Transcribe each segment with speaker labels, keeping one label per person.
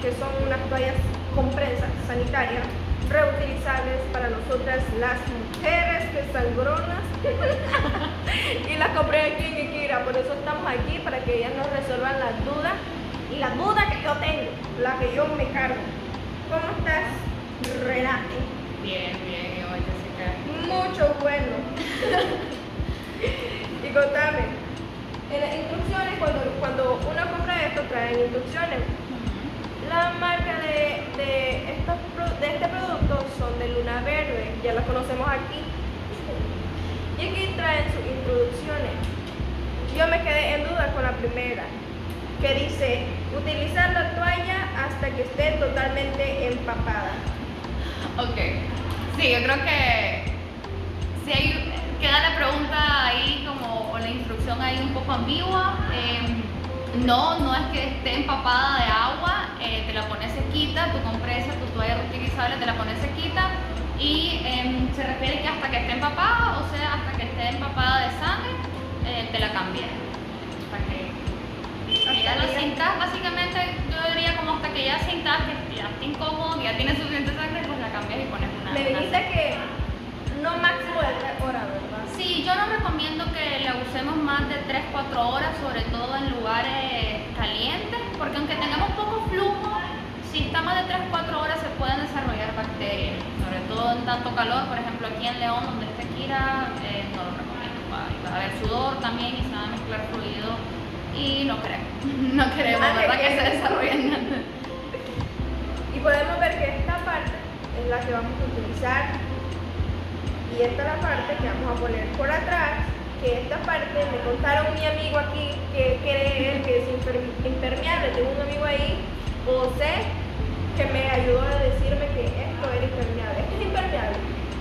Speaker 1: que son unas toallas con prensa sanitarias reutilizables para nosotras las mujeres que sangronas. Y las compré aquí en Ikira, por eso estamos aquí, para que ellas nos resuelvan las dudas y la duda que yo tengo, la que yo me cargo. ¿Cómo estás, Renate?
Speaker 2: Bien, bien, hoy Jessica.
Speaker 1: Mucho bueno. Y contame, en las instrucciones, cuando uno compra esto, traen instrucciones. La marca de este producto son de Luna Verde, ya las conocemos aquí. Y aquí traen sus introducciones. Yo me quedé en duda con la primera, que dice, utilizar la toalla hasta que esté totalmente empapada.
Speaker 2: Ok, sí, yo creo que si hay, queda la pregunta ahí como, o la instrucción ahí un poco ambigua. No es que esté empapada de agua, te la pones sequita, tu compresa, tu toalla reutilizable te la pones sequita y se refiere que hasta que esté empapada, o sea, hasta que esté empapada de sangre, te la cambies. Hasta que ya lo sientas, básicamente yo diría como hasta que ya sientas que ya está incómodo, ya tienes suficiente sangre, pues la cambias y pones una.
Speaker 1: Me dijiste que no máximo de 3 horas, ¿verdad?
Speaker 2: Sí, yo no recomiendo que la usemos más de 3-4 horas, sobre todo en lugares calientes, porque aunque tengamos poco flujo, si está más de 3-4 horas se pueden desarrollar bacterias, sobre todo en tanto calor. Por ejemplo, aquí en León, donde está Ikira, no lo recomiendo. Va a haber sudor también y se va a mezclar fluido y no queremos, ¿verdad? Que se desarrollen nada.
Speaker 1: Y podemos ver que esta parte es la que vamos a utilizar. Y esta es la parte que vamos a poner por atrás, que esta parte me contaron mi amigo aquí que cree él que es impermeable. Tengo un amigo ahí, José, que me ayudó a decirme que esto era impermeable. ¿Esto es impermeable?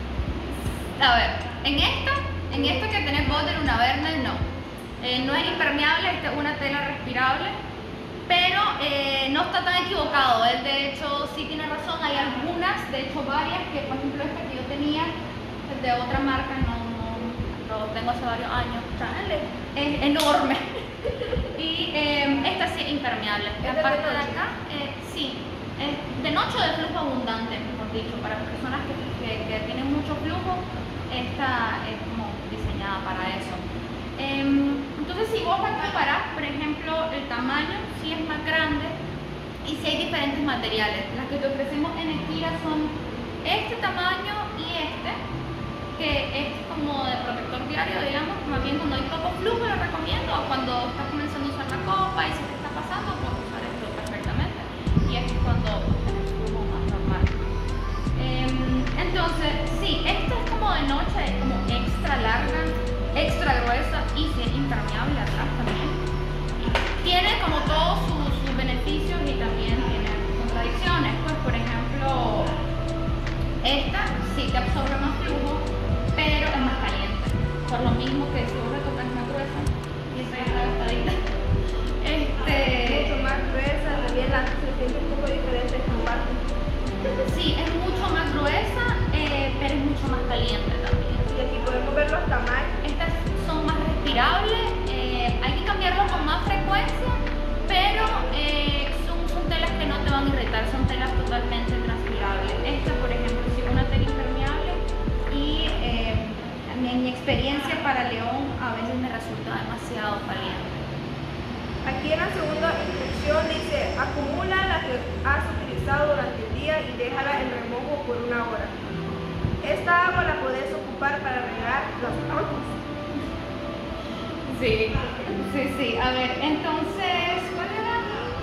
Speaker 2: A ver, en esto que tenés vos de Luna Verde, no es impermeable, esta es una tela respirable, pero no está tan equivocado. Él de hecho sí tiene razón, hay algunas, de hecho varias, que por ejemplo esta que yo tenía de otra marca, lo tengo hace varios años, es enorme. Y esta sí es impermeable. La parte de acá, sí, es de noche de flujo abundante, mejor dicho, para personas que tienen mucho flujo, esta es como diseñada para eso. Entonces si vos vas a comparar, por ejemplo, el tamaño sí es más grande y sí hay diferentes materiales. Las que te ofrecemos en Ikira son este tamaño y que es como de protector diario, digamos. Más bien cuando hay poco flujo lo recomiendo, o cuando estás comenzando a usar la copa y se te está pasando, puedes usar esto perfectamente. Y aquí es cuando tienes flujo más normal. Entonces, sí, esta es como de noche, es como extra larga, extra gruesa y sí es impermeable atrás también. Tiene como todos sus beneficios y también tiene contradicciones. Pues por ejemplo, esta sí te absorbe más flujo, pero es más caliente. Por lo mismo que si vos retocas más gruesa, y esa es la gastadita.
Speaker 1: Mucho más gruesa, también se siente un poco diferente esta parte.
Speaker 2: Sí, es mucho más gruesa, pero es mucho más caliente también.
Speaker 1: Y aquí podemos ver los tamaños.
Speaker 2: Estas son más respirables, hay que cambiarlos con más frecuencia, pero son telas que no te van a irritar, son telas totalmente transpirables. Esta, por ejemplo, sí es una tela impermeable y en mi experiencia para León a veces me resulta demasiado caliente.
Speaker 1: Aquí en la segunda instrucción dice, acumula la que has utilizado durante el día y déjala en remojo por 1 hora. Esta agua la puedes ocupar para regar las plantas.
Speaker 2: Sí. A ver, entonces, ¿cuál era?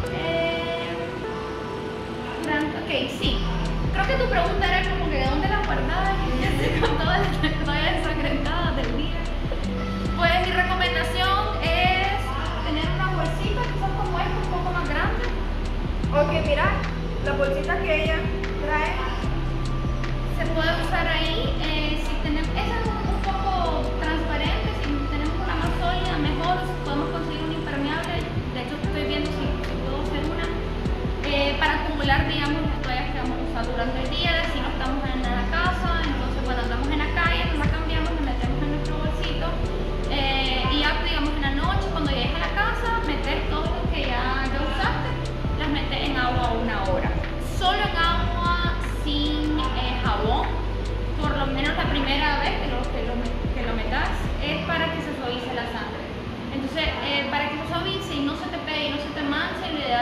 Speaker 2: Ok, sí. Creo que tu pregunta era como que ¿de dónde la guardabas? Y con todas las ensangrentadas del día. Pues mi recomendación es tener una bolsita, quizás como esta, un poco más grande.
Speaker 1: Ok, mira, la bolsita que ella trae
Speaker 2: Se puede usar ahí. Si tenemos, esa es un poco transparente, si tenemos una más sólida, mejor. Podemos conseguir un impermeable. De hecho, estoy viendo si puedo hacer una. Para acumular, digamos, las toallas que vamos a usar durante el día, si no estamos en la casa, entonces cuando andamos en la calle, nos la cambiamos, la metemos en nuestro bolsito y ya, digamos,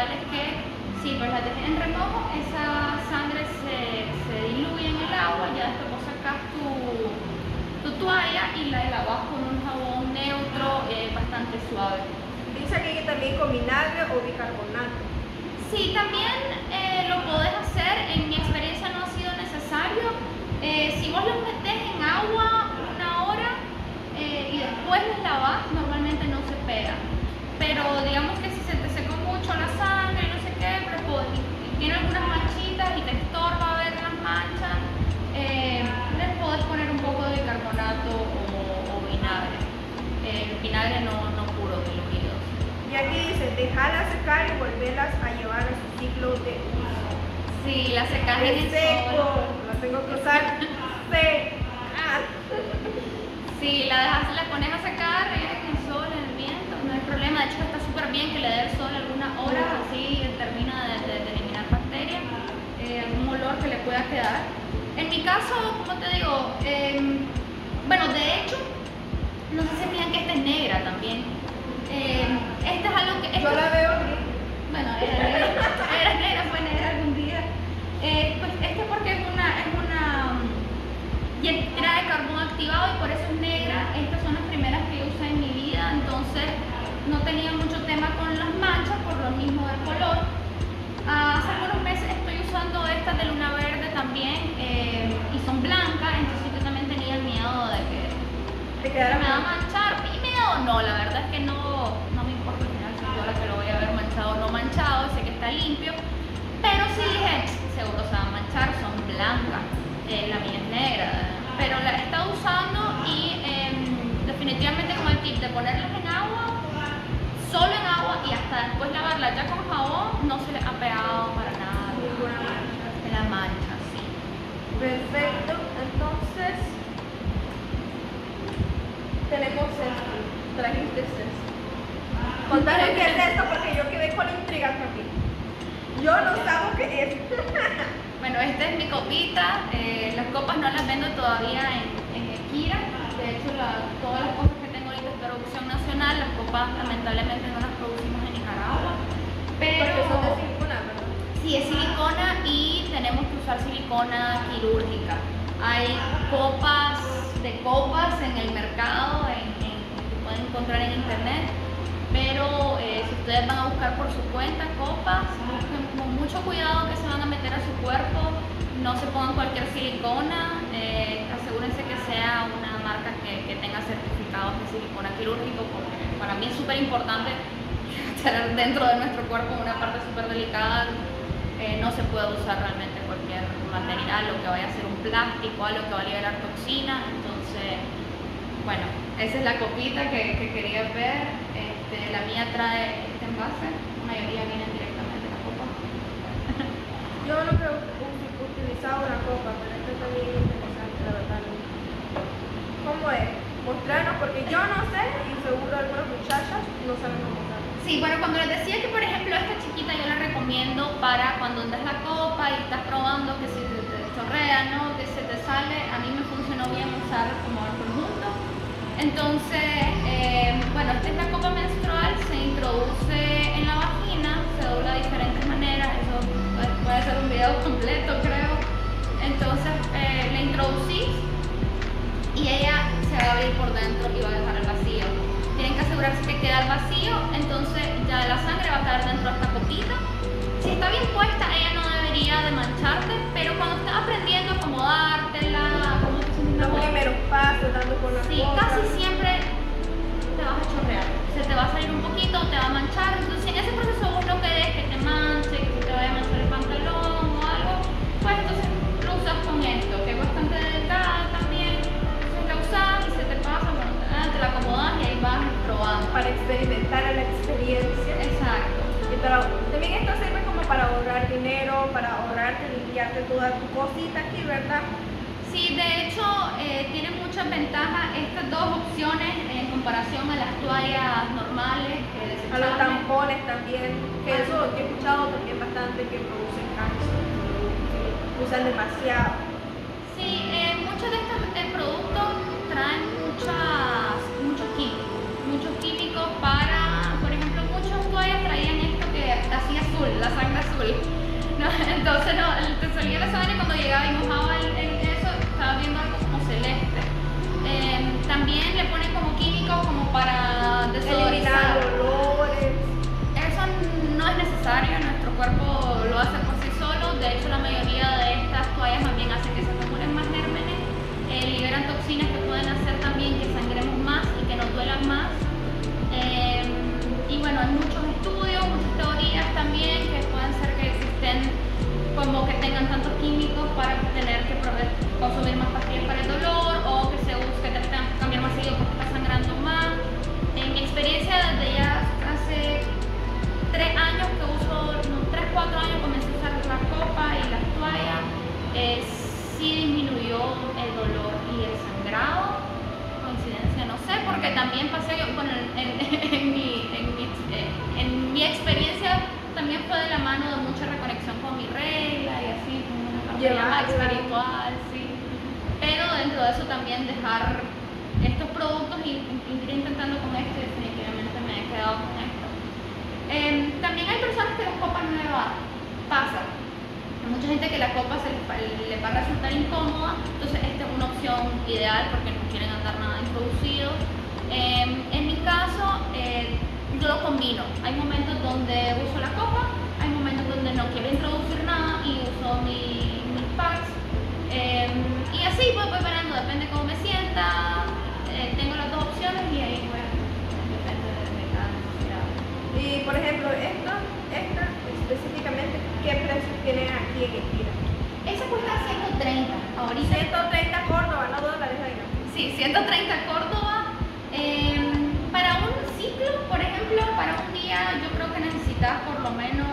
Speaker 2: ideal es que si pues la dejes en remojo, esa sangre se diluye en el agua, ya después vos sacas tu toalla y la lavas con un jabón neutro bastante suave.
Speaker 1: Dice aquí que también con vinagre o bicarbonato.
Speaker 2: Sí, también lo podés hacer, en mi experiencia no ha sido necesario. Si vos los metés en agua 1 hora y después los lavas, normalmente no se pega. Pero digamos que si se te secó mucho la sangre, no sé qué, y tiene algunas manchitas y te estorba ver las manchas, les podés poner un poco de bicarbonato o vinagre. El vinagre no puro, diluido.
Speaker 1: Y aquí dice, dejarlas secar y volverlas a llevar a su ciclo de uso.
Speaker 2: Sí, la secas en el
Speaker 1: seco,
Speaker 2: sol.
Speaker 1: la tengo que usar seca.
Speaker 2: Sí, la pones a secar en el sol, en el viento, no hay problema. De hecho está súper bien que le dé el sol algunas horas, así termina de eliminar bacterias, algún olor que le pueda quedar. En mi caso, como te digo, bueno, de hecho, no sé si miran que esta es negra también. Esta es algo que...
Speaker 1: Yo la veo gris.
Speaker 2: Bueno, era negra, fue negra algún día. Pues este porque es una trae carbón activado y por eso es negra. Estas son las primeras que yo usé en mi vida, entonces no tenía mucho tema con las manchas por lo mismo del color. Hace algunos meses estoy usando estas de Luna Verde también y son blancas, entonces yo también tenía el miedo de que me va a manchar. Y miedo no, la verdad es que no me importa al final si ahora que lo voy a ver manchado o no manchado, sé que está limpio, pero sí dije, seguro se va a manchar, son blancas. La mía es negra, pero la he estado usando y definitivamente con el tip de ponerlas en agua, solo en agua y hasta después lavarla ya con jabón, no se le ha pegado para nada.
Speaker 1: Ninguna mancha.
Speaker 2: La mancha, sí.
Speaker 1: Perfecto, entonces tenemos esto. Trajiste esto. Contame qué es esto porque yo quedé con intriga aquí. Yo no sabo qué es.
Speaker 2: Bueno, esta es mi copita. Las copas no las vendo todavía en Equira. De hecho, todas las cosas que tengo ahorita es producción nacional. Las copas lamentablemente no las producimos en Nicaragua. Pero
Speaker 1: Porque son de silicona, ¿verdad?
Speaker 2: sí, es silicona y tenemos que usar silicona quirúrgica. Hay copas en el mercado que pueden encontrar en internet. Pero si ustedes van a buscar por su cuenta copas, busquen con mucho cuidado que se van a meter a su cuerpo, no se pongan cualquier silicona, asegúrense que sea una marca que tenga certificados de silicona quirúrgico, porque para mí es súper importante tener dentro de nuestro cuerpo una parte súper delicada. No se puede usar realmente cualquier material, lo que vaya a ser un plástico, algo que va a liberar toxinas. Entonces, bueno, esa es la copita que quería ver. La mía trae este envase, la mayoría vienen directamente de la copa.
Speaker 1: Yo nunca he utilizado una copa, pero esto también es interesante, la verdad. ¿Cómo es? Mostrarnos, porque yo no sé y seguro algunas muchachas no saben cómo usarla.
Speaker 2: Sí, bueno, cuando les decía que por ejemplo esta chiquita yo la recomiendo para cuando andas la copa y estás probando que si te chorrea, ¿no? Que se te sale, a mí me funcionó bien usar como el conjunto. Entonces, bueno, esta es la copa menstrual, se introduce en la vagina, se dobla de diferentes maneras, eso puede ser un video completo creo. Entonces la introducís y ella se va a abrir por dentro y va a dejar el vacío. Tienen que asegurarse que queda el vacío, entonces ya la sangre va a caer dentro de esta copita. Si está bien puesta, ella no debería de mancharte, pero cuando estás aprendiendo a acomodártela,
Speaker 1: Los primeros pasos, dando con la
Speaker 2: sí,
Speaker 1: copa.
Speaker 2: casi siempre te vas a chorrear, se te va a salir un poquito, te va a manchar. Entonces en ese proceso vos no querés que te manche, que se te vaya a manchar el pantalón o algo, pues entonces lo usas con esto, que es bastante delicada también. Entonces la usas y se te pasa, bueno, te la acomodas y ahí vas probando.
Speaker 1: Para experimentar la experiencia.
Speaker 2: Exacto.
Speaker 1: Y también esto sirve como para ahorrar dinero, para ahorrarte, limpiarte toda tu cosita aquí, ¿verdad?
Speaker 2: Sí, de hecho tiene muchas ventajas estas dos opciones en comparación a las toallas normales
Speaker 1: A los
Speaker 2: desechables.
Speaker 1: tampones también, que eso yo he escuchado también bastante que producen cáncer, usan demasiado.
Speaker 2: Sí, muchos de estos productos traen muchos químicos para, por ejemplo, muchos toallas traían esto que hacía zoom la sangre azul. No, entonces no, te salía la sangre cuando llegaba y mojaba en eso, estaba viendo algo como celeste. También le ponen como químicos como para desodorizar.
Speaker 1: Eliminar olores.
Speaker 2: Eso no es necesario, nuestro cuerpo lo hace por sí solo. De hecho, la mayoría de estas toallas más bien hacen que se acumulen más gérmenes, liberan toxinas que pueden hacer también que sangremos más y que nos duelan más. Y bueno, hay muchos estudios, muchas teorías también que pueden ser que existen como que tengan tantos químicos para tener que consumir más pastillas para el dolor, o que se use, que te tengan que cambiar más seguido porque está sangrando más. En mi experiencia, desde ya hace 3 años que uso, 3-4 años comencé a usar la copa y las toallas, sí disminuyó el dolor y el sangrado. Coincidencia, no sé, porque también pasé yo, bueno, en mi experiencia también fue de la mano de mucha reconexión con mi regla y así, como una parte más espiritual, sí. Pero dentro de eso también dejar estos productos y ir intentando con esto, y definitivamente me he quedado con esto. También hay personas que las copas no le pasa. Hay mucha gente que la copa le va a resultar incómoda, entonces esta es una opción ideal porque no quieren andar nada introducido. En mi caso, yo lo combino. Hay momentos donde uso la copa, hay momentos donde no quiero introducir nada y uso mis packs. Y así voy variando, depende de cómo me sienta. Tengo las dos opciones y ahí depende de cada necesidad.
Speaker 1: Y por ejemplo, esta específicamente, ¿qué precios tienen aquí en Equira?
Speaker 2: Esa cuesta 130 ahorita.
Speaker 1: 130 Córdoba, no dólares, oiga.
Speaker 2: Sí, 130 Córdoba. Para un ciclo, por ejemplo, para un día, yo creo que necesitas por lo menos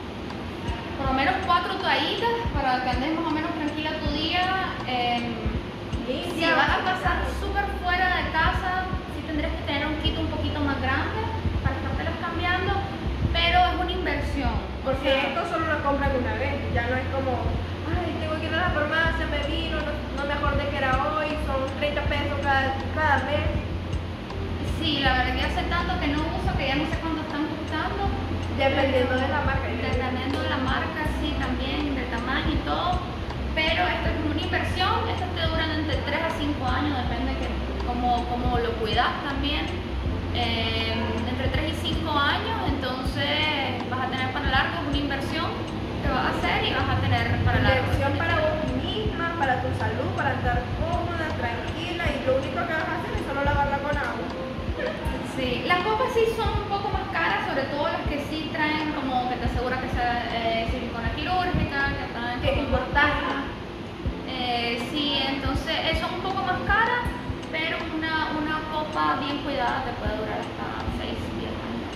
Speaker 2: 4 toallitas para que andes más o menos tranquila tu día. Si vas a pasar súper fuera de casa, sí tendrías que tener un kit un poquito más grande para estártelas cambiando, pero es una inversión.
Speaker 1: Porque esto solo lo compran una vez, ya no es como, ay, tengo que ir a la farmacia, me vino, no me acordé que era hoy, son 30 pesos cada mes.
Speaker 2: Sí, la verdad que hace tanto que no uso que ya no sé cuánto están costando.
Speaker 1: Dependiendo de la marca.
Speaker 2: Dependiendo de la marca, sí, también, del tamaño y todo. Pero esto es una inversión, estas te duran entre 3 a 5 años, depende de cómo lo cuidas también. Entre 3 y 5 años, entonces vas a tener para largo una inversión que vas a hacer y vas a tener para largo.
Speaker 1: Inversión para vos misma, para tu salud, para estar cómoda, tranquila, y lo único que vas a hacer es solo lavarla con agua.
Speaker 2: Sí, las copas sí son un poco más caras, sobre todo las que sí traen como que te asegura que sea silicona quirúrgica, que traen
Speaker 1: Qué importante.
Speaker 2: Sí, entonces son un poco más caras, pero una copa bien cuidada te puede durar hasta 6-10 años.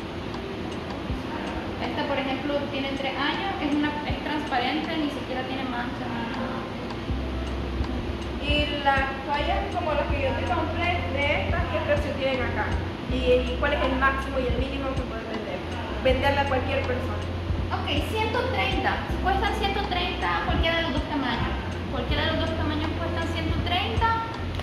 Speaker 2: Esta, por ejemplo, tiene 3 años, es transparente, ni siquiera tiene manchas.
Speaker 1: Y las toallas como las que yo te compré, de estas, ¿qué precio tienen acá? ¿Y cuál es el máximo y el mínimo que puedes vender? Venderla a cualquier persona.
Speaker 2: Ok, 130. Cuestan 130 cualquiera de los dos tamaños. Cualquiera de los dos tamaños cuestan 130.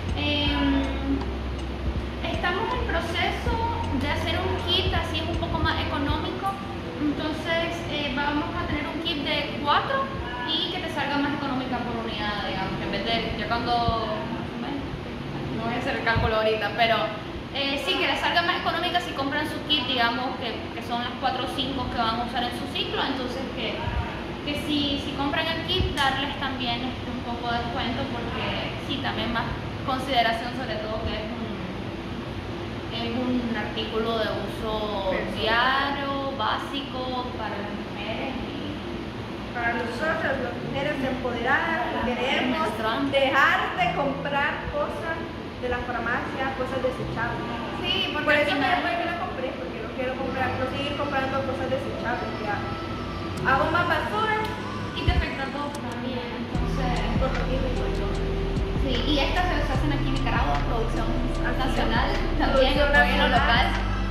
Speaker 2: Estamos en proceso de hacer un kit, así es un poco más económico. Entonces vamos a tener un kit de 4 y que te salga más económica por unidad, digamos, que en vez de, ya cuando, bueno, no voy a hacer el cálculo ahorita, pero sí, que les salga más económica si compran su kit, digamos, que son las 4 o 5 que van a usar en su ciclo. Entonces que si compran el kit, darles también un poco de descuento, porque sí, también más consideración, sobre todo que es un artículo de uso diario, básico para las mujeres.
Speaker 1: Para nosotros, las mujeres empoderadas, queremos dejar de comprar cosas de la farmacia, cosas desechables.
Speaker 2: Sí, porque
Speaker 1: por
Speaker 2: al
Speaker 1: eso
Speaker 2: final
Speaker 1: fue que la compré, porque no quiero comprar, no seguir comprando cosas desechables. Ya hago más basura
Speaker 2: y te afecta todo también, entonces.
Speaker 1: por lo mismo y por todo.
Speaker 2: Sí, y estas se hacen aquí en Nicaragua, producción nacional, también
Speaker 1: Producción
Speaker 2: apoyo
Speaker 1: nacional.
Speaker 2: local.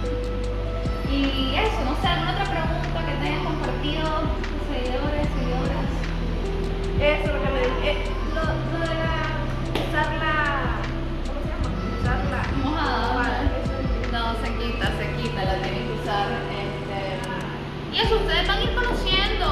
Speaker 2: Y eso, no sé, alguna otra pregunta que te hayan compartido tus seguidores, seguidoras.
Speaker 1: Eso es lo que me dije. Lo de usar la. ¿Cómo se llama? Usar la.
Speaker 2: Mojada.
Speaker 1: Eso es-
Speaker 2: No, se quita, la tienen que usar. Y eso, ustedes van a ir conociendo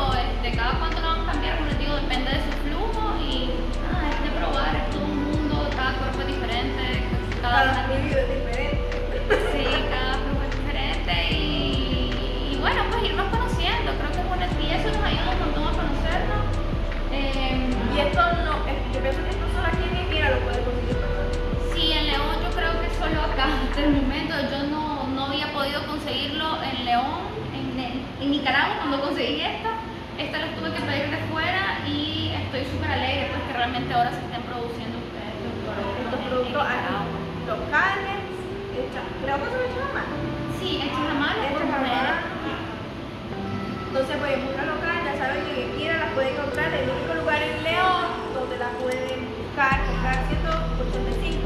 Speaker 1: Cada
Speaker 2: una
Speaker 1: fluido es diferente.
Speaker 2: sí, cada flujo es diferente y bueno, pues irnos conociendo, creo que es bueno, y eso nos ayuda un montón a conocernos.
Speaker 1: Y esto no, yo pienso que esto solo aquí en Mira lo puede conseguir, ¿verdad?
Speaker 2: Sí, en León yo creo que solo acá hasta el momento. Yo no había podido conseguirlo en León, en Nicaragua cuando conseguí esta los tuve que pedir de fuera y estoy súper alegre pues que realmente ahora se estén produciendo ustedes
Speaker 1: Estos productos aquí, locales, creo que son hechos a mano.
Speaker 2: Sí, hechos a mano por
Speaker 1: Hechos a
Speaker 2: mujeres.
Speaker 1: mano. Entonces, pues, una local, ya saben que en Mira las pueden comprar en el único lugar en León donde la pueden buscar, comprar 185.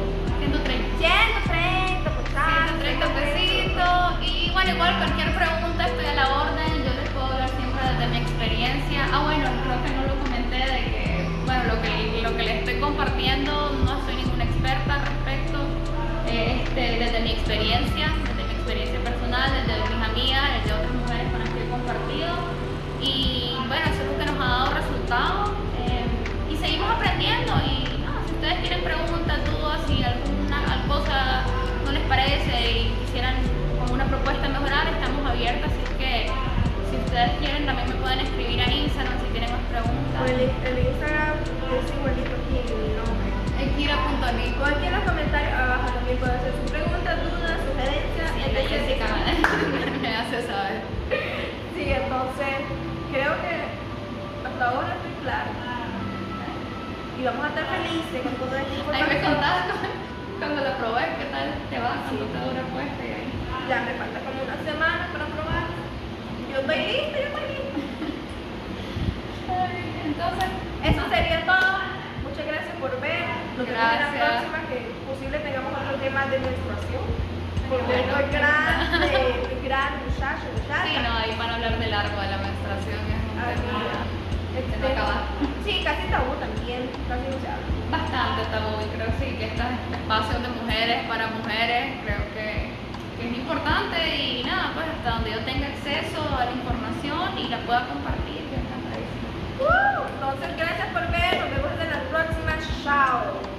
Speaker 2: 130
Speaker 1: 130 por
Speaker 2: 130 pesitos y bueno, igual cualquier pregunta estoy a la orden, yo les puedo hablar siempre desde mi experiencia. Bueno, creo que no lo comenté de que, bueno, lo que les estoy compartiendo no soy ninguna experta al respecto, desde mi experiencia personal, desde mis amigas, desde otras mujeres con las que he compartido y bueno, eso es lo que nos ha dado resultados y seguimos aprendiendo y no, si ustedes tienen preguntas, dudas, si alguna cosa no les parece y quisieran como una propuesta mejorar, estamos abiertas, así que si ustedes quieren también me pueden escribir a Instagram si tienen más preguntas.
Speaker 1: El Instagram es igualito aquí en mi nombre.
Speaker 2: Kira.nico.
Speaker 1: O aquí en los comentarios abajo también pueden hacer sus preguntas, dudas, sugerencias.
Speaker 2: Sí, de Jessica me hace saber.
Speaker 1: Sí, entonces creo que hasta ahora estoy clara. Y vamos a estar felices con todo esto.
Speaker 2: Ahí me contabas cuando la probé, ¿qué tal te va? ¿Cuánto te dura puesta? Y ahí.
Speaker 1: Ya me falta como una semana para probar. Yo estoy lista.
Speaker 2: Entonces,
Speaker 1: Eso sería todo. Muchas gracias por ver. Nos vemos en la
Speaker 2: Gracias.
Speaker 1: próxima, que posible tengamos otro tema de menstruación. Porque
Speaker 2: Bueno.
Speaker 1: estoy gran muchacho.
Speaker 2: sí, no, ahí van a hablar de largo de la menstruación, es un tema que no acaba.
Speaker 1: Sí, casi tabú también, casi no se habla.
Speaker 2: Bastante tabú y creo sí que estos espacios de mujeres para mujeres creo que es importante y nada, pues hasta donde yo tenga acceso a la información y la pueda compartir, yo encantadísima.
Speaker 1: Entonces, gracias por ver, nos vemos en la próxima. Chao.